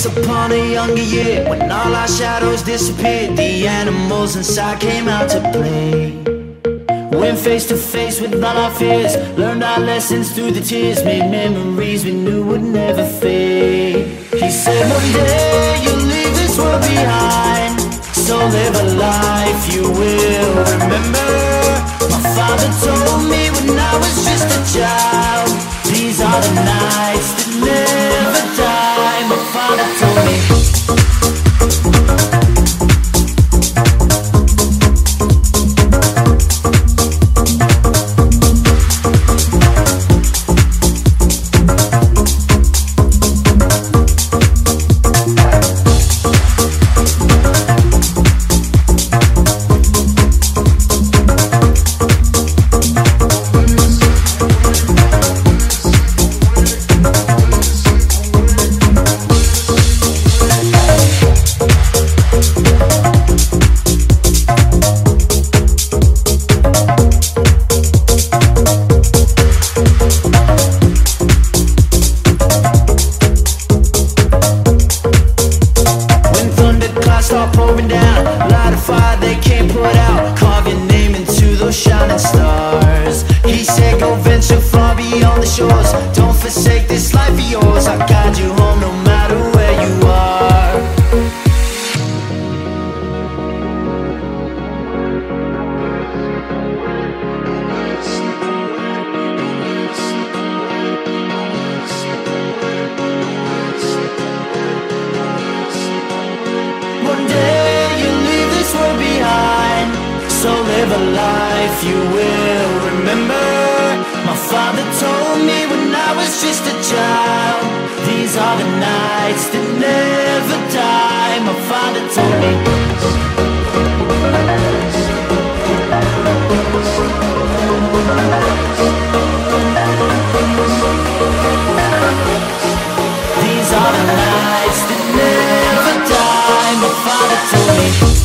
Once upon a younger year, when all our shadows disappeared, the animals inside came out to play. Went face to face with all our fears, learned our lessons through the tears, made memories we knew would never fade. He said one day you'll leave this world behind, so live a life you will remember. My father told me when I was just a child, these are the nights that never die. My father told me. Start pouring down, light a fire they can't put out, carve your name into those shining stars. He said go venture far beyond the shores, don't forsake this life of yours, I'll guide you home no matter where you are. One day you'll leave this world behind, so live a life you will remember. My father told me when I was just a child, these are the nights that never die. My father told me. These are the nights that never die. My father told me.